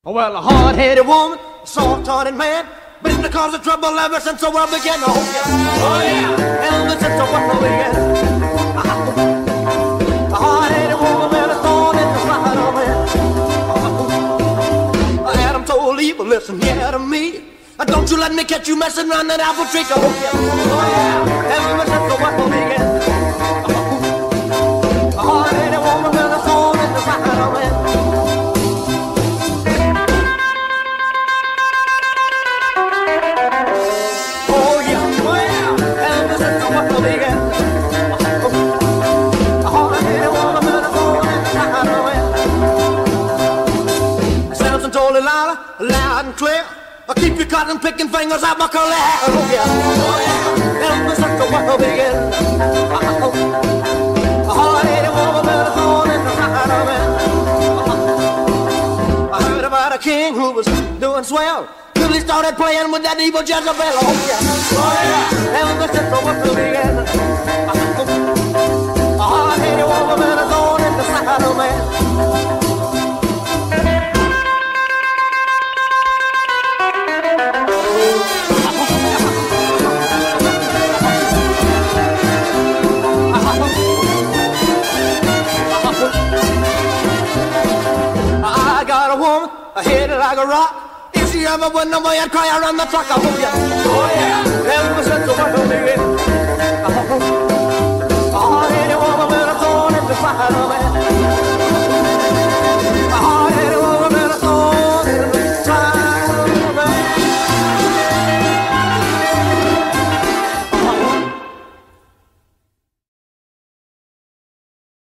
Well, a hard-headed woman, a soft-hearted man, been the cause of trouble ever since the world began. Oh yeah, ever since the world began. A hard-headed woman with a thorn in the side of man. Adam told Eve, listen here to me. Don't you let me catch you messing around that apple tree. Oh yeah, ever since the world began. A hard-headed woman with a thorn in the side of man. Loud and clear, I'll keep your cotton picking fingers out my curly hair. Oh yeah, ever since the world began. A hard-headed woman with a thorn in the side of man. I heard about a king who was doing swell till he started playing with that evil Jezebel. Oh yeah, ever since the world began. A hard-headed woman with a thorn in the side of man. I got a woman, a head like a rock. If she ever went nowhere, I'd cry around the truck. Oh yeah, ever since the world began. A hard-headed woman with a thorn in the side of man.